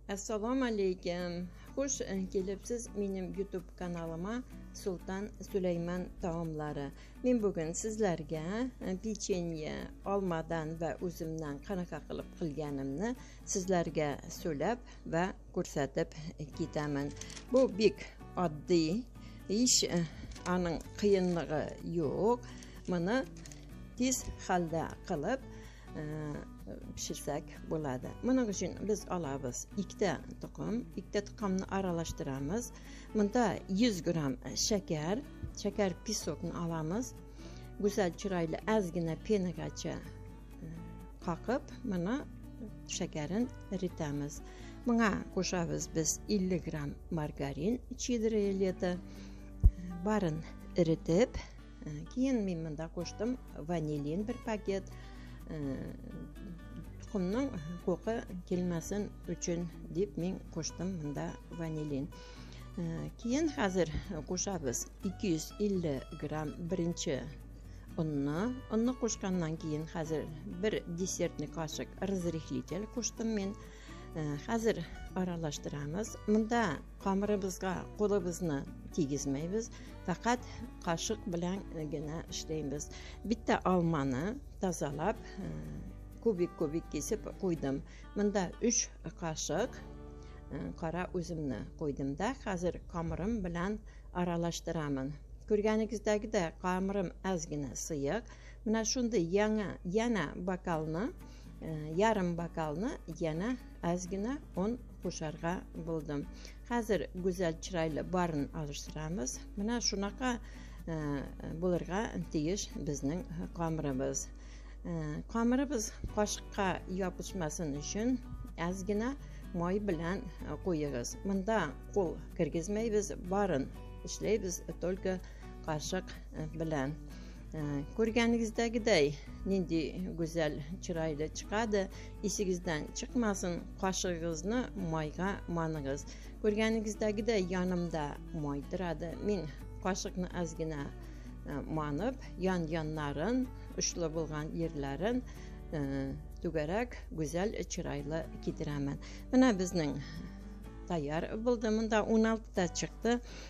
Assalomu alaykum. Xush kelibsiz mening YouTube kanalıma Sultan Süleyman taomlari. Men bugun sizlarga pechenye olmadan va o'zimdan qanaqa qilib qilganimni sizlarga so'lab va ko'rsatib ketaman. Bu bek oddiy, hech aning qiyinligi yo'q. Buni tez holda qilib pishirsak bo'ladi. Buning uchun biz olamiz ikkita tuxumni aralashtiramiz. Bunda 100 gram shakar pisokni olamiz. Go'zal chiroyli ozgina penagacha qoqib, mana shakarini eritamiz. Bunga qo'shamiz biz 50 gram margarin, cheddar barin eritib, keyin men bunda qo'shdim vanilin bir paket. Tuxumning ko'qi kelmasin uchun deb men qo'shdim bunda vanilin. Keyin hozir qo'shamiz 250 gram birinchi unni qo'shgandan keyin hozir bir desertni qoshiq razrihlitel qo'shdim men. Hozir aralashtiramiz. Bunda qamirimizga qo'limizni tegizmaymiz, faqat qoshiq bilangina ishlaymiz. Bitta olmani tozalab kubik kesib qo'ydim. Bunda 3 qoshiq qora uzumni qo'ydimda. Hozir qamirim bilan aralashtiraman. Ko'rganingizdagidek qamirim ozgina siyiq. Mana shunda yana bokalni, yarim bokalni yana ozgina un qo'sharga bo'ldim. Hozir go'zal chiroyli barin alishtiramiz. Mana shunaqa bo'larga tegish bizning qamirimiz. Qamirimiz qoshiqqa yopishmasin uchun ozgina moy bilan qo'yamiz. Bunda qo'l kirgizmaymiz, barin ishlaymiz только qoshiq bilan. Ko'rganingizdagidek nindi go'zal chiroyli chiqadi. Esingizdan chiqmasin, qoshigingizni moyga monigiz. Ko'rganingizdagidek yonimda moy turadi. Men qoshiqni ozgina monib, yonlarin, ushli bo'lgan yerlarin tugarak go'zal chiroyli ketiraman. Mana bizning tayyor bo'ldi. Bunda 16 ta chiqdi.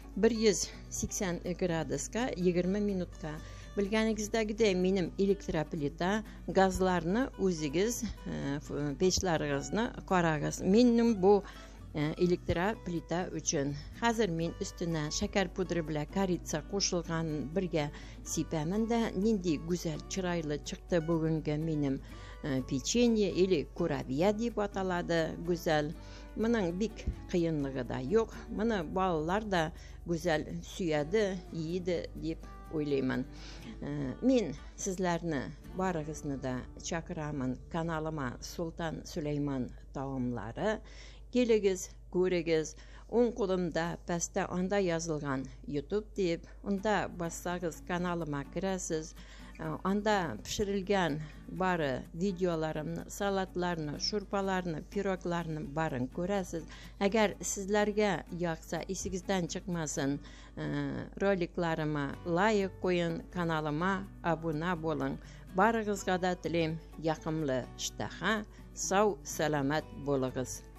180 gradusga 20 minutga. Bilganingizdagidek mening elektroplita gazlarni o'zingiz pechlaringizni qoragiz. Mening bu elektroplita uchun. Hozir men ustidan shakar pudri bilan koritsa qo'shilgan birga sepaman-da, nindi go'zal chiroyli chiqdi bugungi mening pechenye или kurabiya deb ataladi. Go'zal. Buning bek qiyinligi da yo'q. Buni bolalar da go'zal suyadi, yeydi deb o'ylayman. Men sizlarni baringizni da chaqiraman kanalıma Sultan Süleyman taomlari. Keligiz, ko'rigiz. O'ng qo'limda pastda onda yozilgan YouTube deb, unda bossangiz kanalıma kirasiz. Onda pishirilgan bari videolarimni, salatlarni, shurpalarni, piroglarni barin ko'rasiz. Agar sizlarga yoqsa, esingizdan chiqmasin, roliklarima like qo'ying, kanalıma obuna bo'ling. Baringizga da tilayim yoqimli ishtaha, sog' salomat bo'ling'iz.